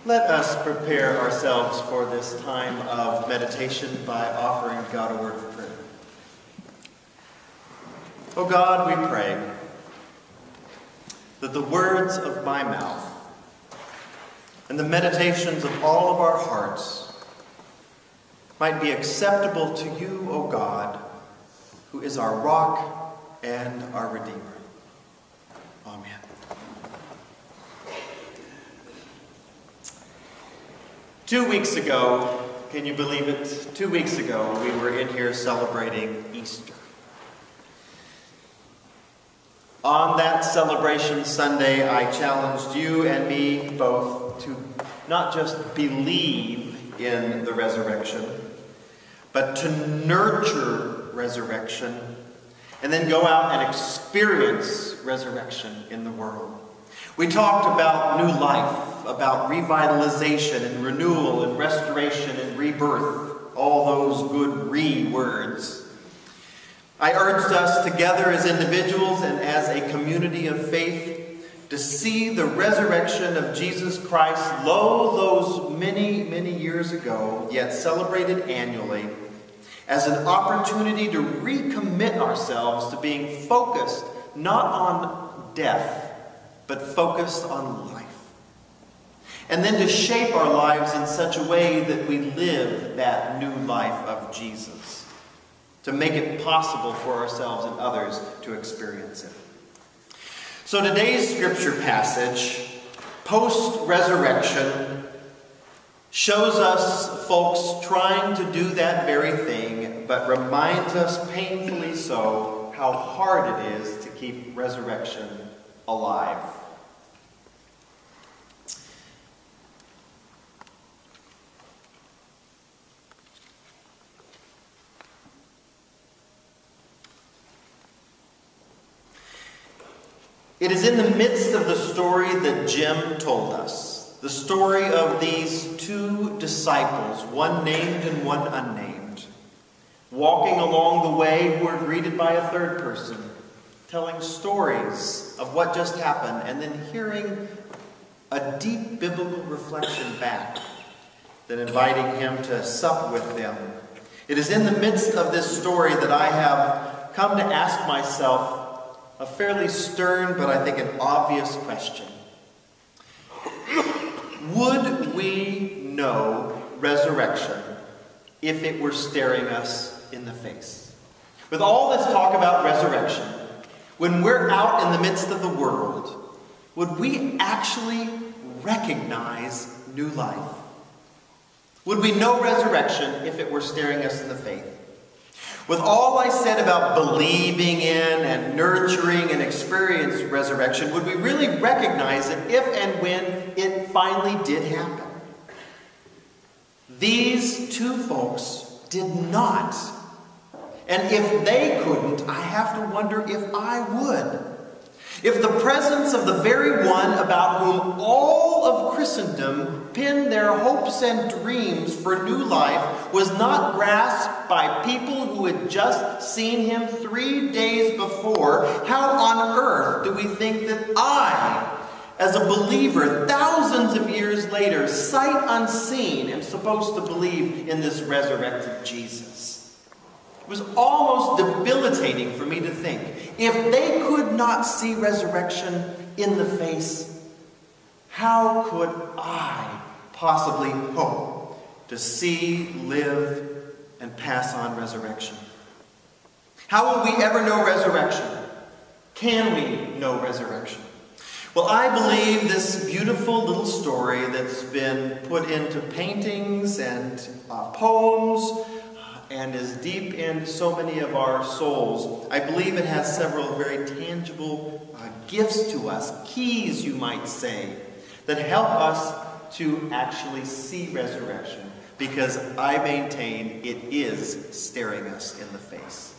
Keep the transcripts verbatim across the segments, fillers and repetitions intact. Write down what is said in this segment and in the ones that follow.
Let us prepare ourselves for this time of meditation by offering God a word of prayer. O God, we pray that the words of my mouth and the meditations of all of our hearts might be acceptable to you, O God, who is our rock and our Redeemer. Amen. Two weeks ago, can you believe it? Two weeks ago, we were in here celebrating Easter. On that celebration Sunday, I challenged you and me both to not just believe in the resurrection, but to nurture resurrection, and then go out and experience resurrection in the world. We talked about new life, about revitalization and renewal and restoration and rebirth, all those good re words. I urged us together as individuals and as a community of faith to see the resurrection of Jesus Christ, lo, those many, many years ago, yet celebrated annually, as an opportunity to recommit ourselves to being focused not on death, but focused on life. And then to shape our lives in such a way that we live that new life of Jesus, to make it possible for ourselves and others to experience it. So today's scripture passage, post-resurrection, shows us folks trying to do that very thing, but reminds us painfully so how hard it is to keep resurrection alive. It is in the midst of the story that Jim told us, the story of these two disciples, one named and one unnamed, walking along the way who are greeted by a third person, telling stories of what just happened, and then hearing a deep biblical reflection back, then inviting him to sup with them. It is in the midst of this story that I have come to ask myself a fairly stern, but I think an obvious question. Would we know resurrection if it were staring us in the face? With all this talk about resurrection, when we're out in the midst of the world, would we actually recognize new life? Would we know resurrection if it were staring us in the face? With all I said about believing in and nurturing and experiencing resurrection, would we really recognize it if and when it finally did happen? These two folks did not. And if they couldn't, I have to wonder if I would. If the presence of the very one about whom all of Christendom pinned their hopes and dreams for new life was not grasped by people who had just seen him three days before, how on earth do we think that I, as a believer thousands of years later, sight unseen, am supposed to believe in this resurrected Jesus? It was almost debilitating for me to think, if they could not see resurrection in the face, how could I possibly hope to see, live, and pass on resurrection? How will we ever know resurrection? Can we know resurrection? Well, I believe this beautiful little story that's been put into paintings and uh, poems, and is deep in so many of our souls. I believe it has several very tangible uh, gifts to us, keys you might say, that help us to actually see resurrection, because I maintain it is staring us in the face.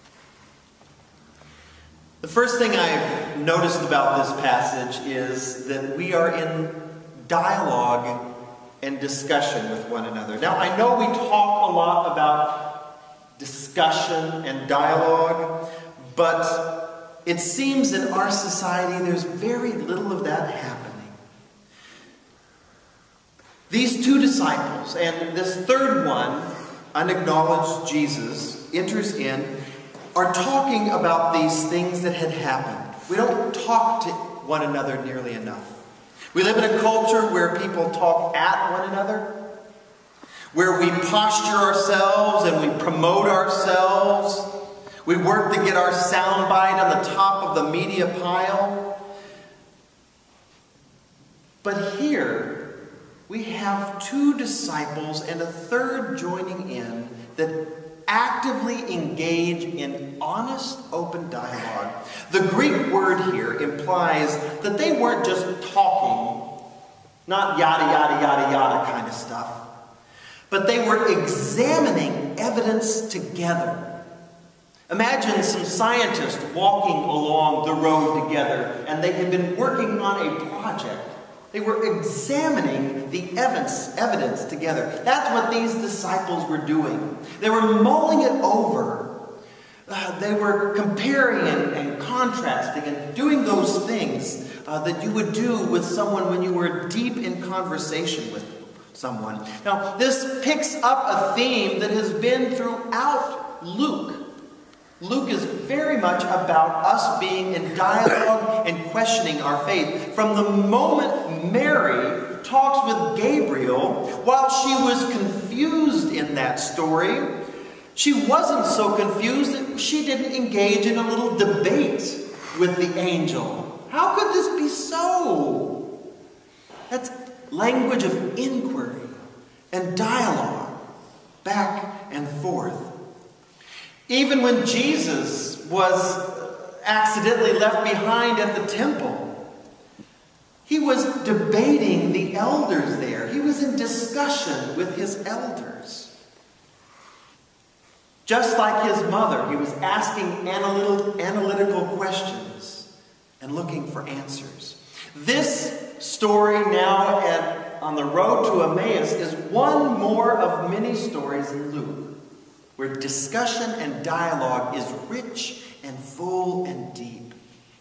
The first thing I've noticed about this passage is that we are in dialogue and discussion with one another. Now, I know we talk a lot about discussion and dialogue, but it seems in our society there's very little of that happening. These two disciples and this third one, unacknowledged Jesus, enters in, are talking about these things that had happened. We don't talk to one another nearly enough. We live in a culture where people talk at one another, where we posture ourselves and we promote ourselves. We work to get our soundbite on the top of the media pile. But here, we have two disciples and a third joining in that actively engage in honest, open dialogue. The Greek word here implies that they weren't just talking, not yada, yada, yada, yada kind of stuff, but they were examining evidence together. Imagine some scientists walking along the road together, and they had been working on a project. They were examining the evidence, evidence together. That's what these disciples were doing. They were mulling it over. Uh, they were comparing and, and contrasting and doing those things uh, that you would do with someone when you were deep in conversation with someone. Now, this picks up a theme that has been throughout Luke. Luke is very much about us being in dialogue and questioning our faith. From the moment Mary talks with Gabriel, while she was confused in that story, she wasn't so confused that she didn't engage in a little debate with the angel. How could this be so? That's language of inquiry and dialogue, back and forth. Even when Jesus was accidentally left behind at the temple, he was debating the elders there. He was in discussion with his elders. Just like his mother, he was asking analytical, analytical questions and looking for answers. This story now at, on the road to Emmaus is one more of many stories in Luke, where discussion and dialogue is rich and full and deep.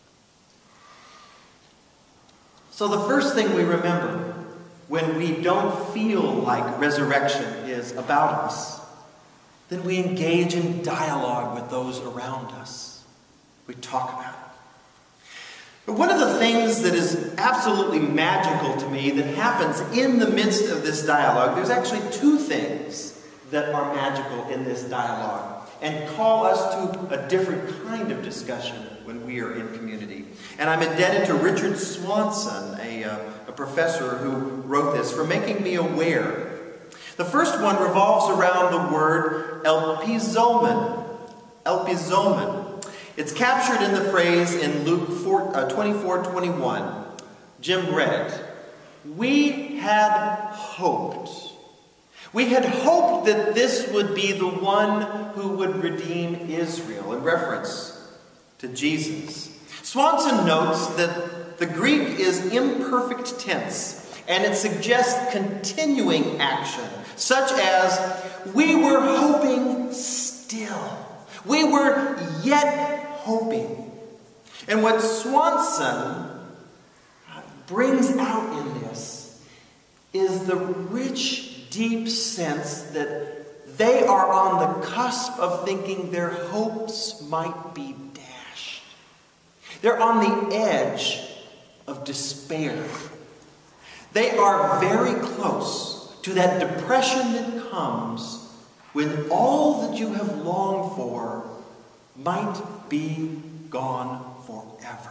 So the first thing we remember when we don't feel like resurrection is about us, then we engage in dialogue with those around us. We talk about it. But one of the things that is absolutely magical to me that happens in the midst of this dialogue, there's actually two things that are magical in this dialogue and call us to a different kind of discussion when we are in community. And I'm indebted to Richard Swanson, a, uh, a professor who wrote this, for making me aware. The first one revolves around the word elpizomen. Elpizomen. It's captured in the phrase in Luke twenty-four twenty-one. Jim read it. We had hoped. We had hoped that this would be the one who would redeem Israel, in reference to Jesus. Swanson notes that the Greek is imperfect tense, and it suggests continuing action, such as, we were hoping still. We were yet hoping. And what Swanson brings out in this is the rich, deep sense that they are on the cusp of thinking their hopes might be dashed. They're on the edge of despair. They are very close to that depression that comes when all that you have longed for might be gone forever.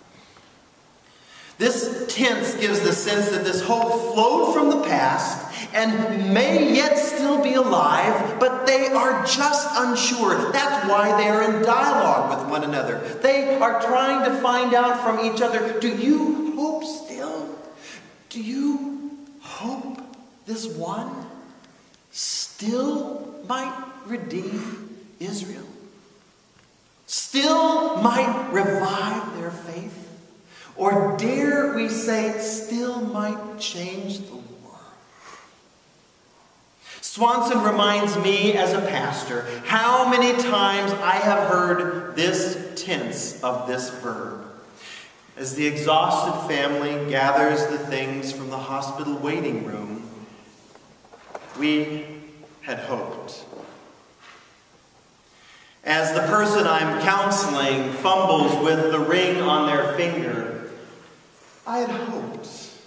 This tense gives the sense that this hope flowed from the past and may yet still be alive, but they are just unsure. That's why they are in dialogue with one another. They are trying to find out from each other, do you hope still? Do you hope this one still might redeem Israel? Still might revive their faith? Or dare we say, still might change the world? Swanson reminds me as a pastor how many times I have heard this tense of this verb. As the exhausted family gathers the things from the hospital waiting room we had hoped. As the person I'm counseling fumbles with the ring on their finger, I had hoped.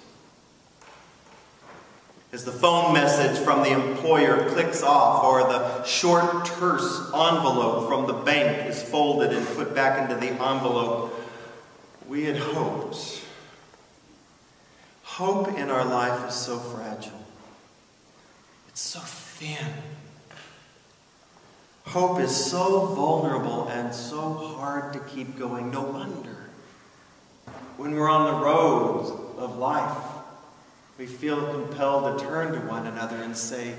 As the phone message from the employer clicks off, or the short, terse envelope from the bank is folded and put back into the envelope, we had hoped. Hope in our life is so fragile. It's so thin. Hope is so vulnerable and so hard to keep going. No wonder when we're on the road of life, we feel compelled to turn to one another and say,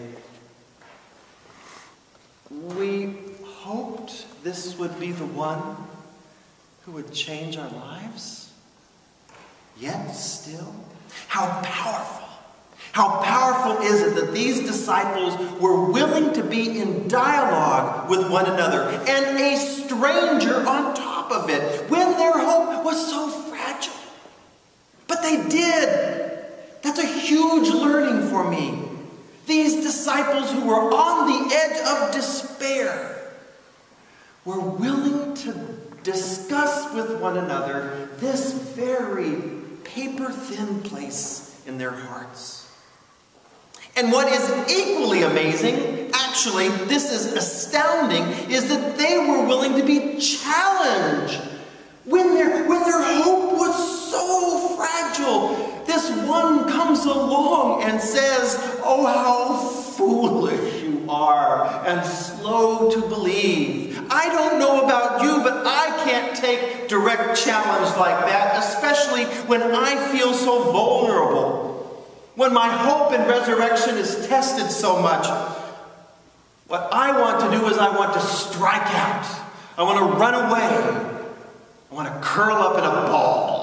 we hoped this would be the one who would change our lives. Yet still, how powerful, how powerful is it that these disciples were willing to be in dialogue with one another, and a stranger on top of it, when their hope was so fragile. But they did. That's a huge learning for me. These disciples who were on the edge of despair were willing to discuss with one another this very paper-thin place in their hearts. And what is equally amazing, actually, this is astounding, is that they were willing to be challenged when their, when their hope was so fragile. This one comes along and says, oh, how foolish you are and slow to believe. I don't know about you, but I can't take direct challenge like that, especially when I feel so vulnerable. When my hope in resurrection is tested so much. What I want to do is I want to strike out. I want to run away. I want to curl up in a ball.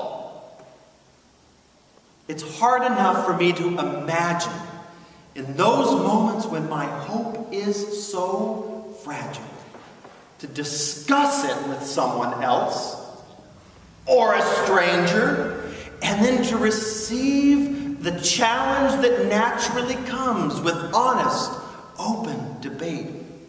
It's hard enough for me to imagine in those moments when my hope is so fragile to discuss it with someone else or a stranger, and then to receive the challenge that naturally comes with honest, open debate.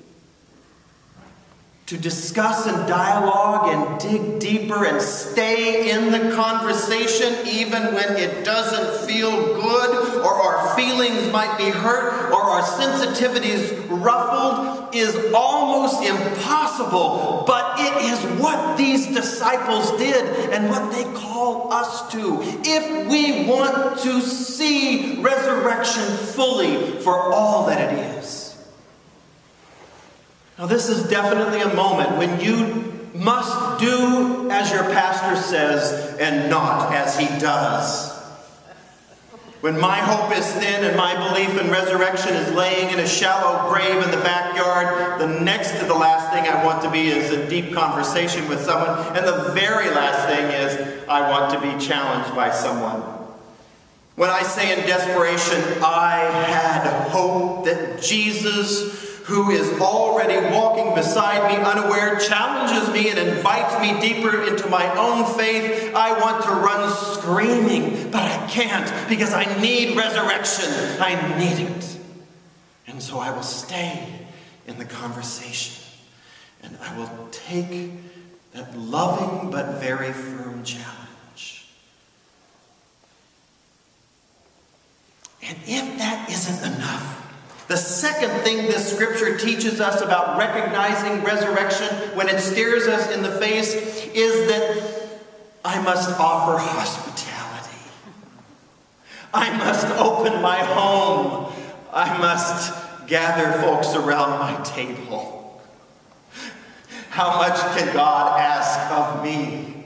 To discuss and dialogue and dig deeper and stay in the conversation even when it doesn't feel good, or our feelings might be hurt, or our sensitivities ruffled, is almost impossible. But it is what these disciples did and what they call us to, if we want to see resurrection fully for all that it is. Now, this is definitely a moment when you must do as your pastor says and not as he does. When my hope is thin and my belief in resurrection is laying in a shallow grave in the backyard, the next to the last thing I want to be is a deep conversation with someone. And the very last thing is I want to be challenged by someone. When I say in desperation, I had hope that Jesus, who is already walking beside me unaware, challenges me and invites me deeper into my own faith, I want to run screaming, but I can't because I need resurrection. I need it. And so I will stay in the conversation, and I will take that loving but very firm challenge. And if that isn't enough, the second thing this scripture teaches us about recognizing resurrection when it stares us in the face is that I must offer hospitality. I must open my home. I must gather folks around my table. How much can God ask of me?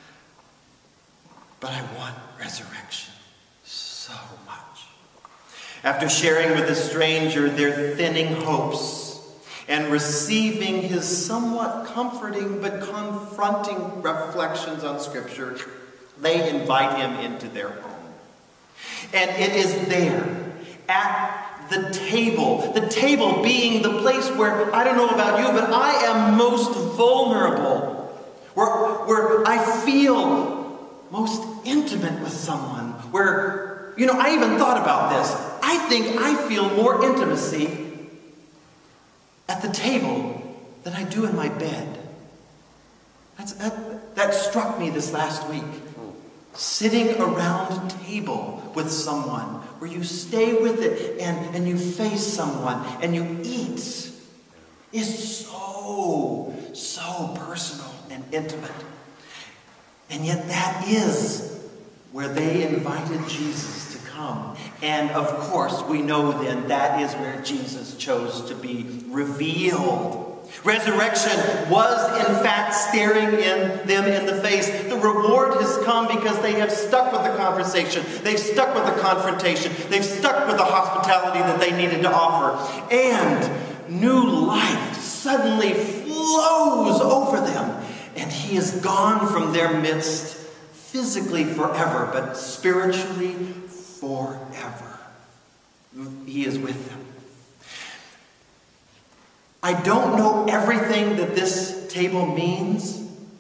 But I want resurrection so much. After sharing with a stranger their thinning hopes and receiving his somewhat comforting but confronting reflections on Scripture, they invite him into their home. And it is there, at the table, the table being the place where, I don't know about you, but I am most vulnerable, where, where I feel most intimate with someone, where, you know, I even thought about this. I I think I feel more intimacy at the table than I do in my bed. That's, that, that struck me this last week. Sitting around a table with someone where you stay with it and, and you face someone and you eat is so, so personal and intimate. And yet that is where they invited Jesus to come. And of course, we know then that is where Jesus chose to be revealed. Resurrection was, in fact, staring in them in the face. The reward has come because they have stuck with the conversation. They've stuck with the confrontation. They've stuck with the hospitality that they needed to offer. And new life suddenly flows over them. And he is gone from their midst, physically forever, but spiritually forever. He is with them. I don't know everything that this table means,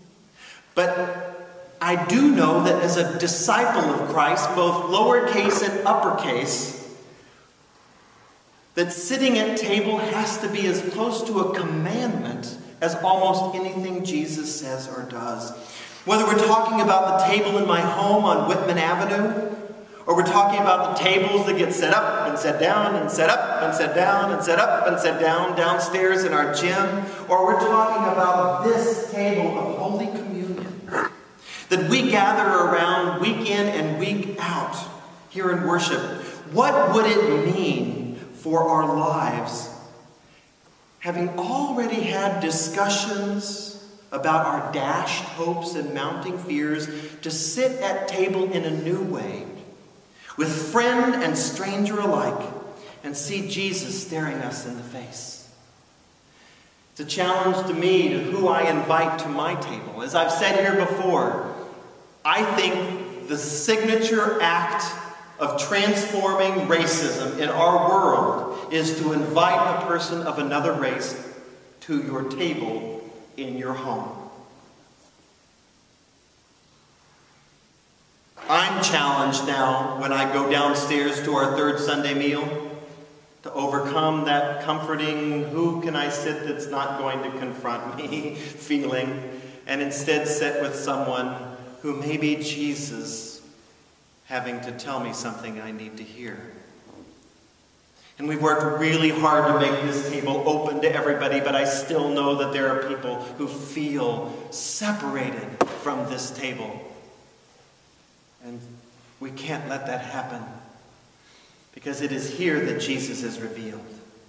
but I do know that as a disciple of Christ, both lowercase and uppercase, that sitting at table has to be as close to a commandment as almost anything Jesus says or does. Whether we're talking about the table in my home on Whitman Avenue, or we're talking about the tables that get set up and set down and set up and set down and set up and set down downstairs in our gym, or we're talking about this table of Holy Communion that we gather around week in and week out here in worship. What would it mean for our lives, having already had discussions about our dashed hopes and mounting fears, to sit at table in a new way, with friend and stranger alike, and see Jesus staring us in the face? It's a challenge to me to who I invite to my table. As I've said here before, I think the signature act of transforming racism in our world is to invite a person of another race to your table in your home. I'm challenged now when I go downstairs to our third Sunday meal to overcome that comforting, who can I sit that's not going to confront me feeling, and instead sit with someone who may be Jesus having to tell me something I need to hear. And we've worked really hard to make this table open to everybody, but I still know that there are people who feel separated from this table. And we can't let that happen, because it is here that Jesus is revealed.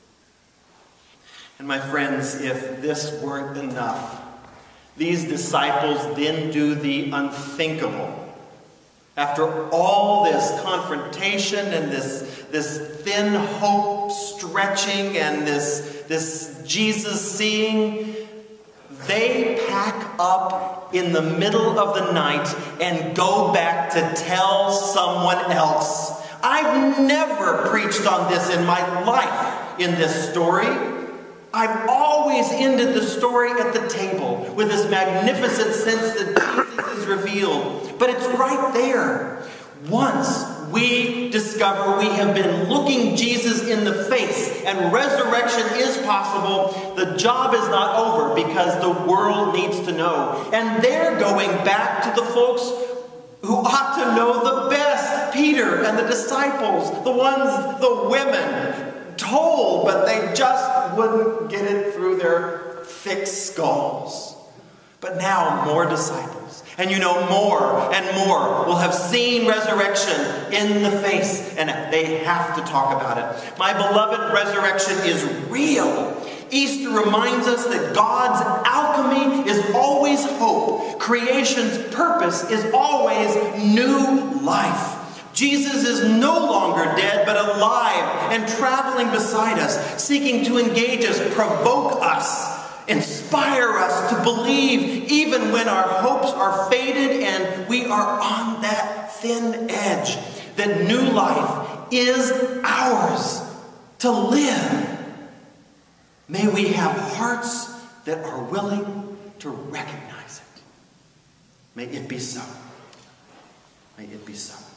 And my friends, if this weren't enough, these disciples then do the unthinkable. After all this confrontation and this, this thin hope stretching and this, this Jesus seeing, they pack up in the middle of the night and go back to tell someone else. I've never preached on this in my life in this story. I've always ended the story at the table with this magnificent sense that Jesus is revealed. But it's right there. Once we discover we have been looking Jesus in the face and resurrection is possible, the job is not over, because the world needs to know. And they're going back to the folks who ought to know the best, Peter and the disciples, the ones, the women, told, but they just wouldn't get it through their thick skulls. But now more disciples, and you know more and more will have seen resurrection in the face, and they have to talk about it. My beloved, resurrection is real. Easter reminds us that God's alchemy is always hope. Creation's purpose is always new life. Jesus is no longer dead, but alive and traveling beside us, seeking to engage us, provoke us, inspire us to believe even when our hopes are faded and we are on that thin edge, that new life is ours to live. May we have hearts that are willing to recognize it. May it be so. May it be so.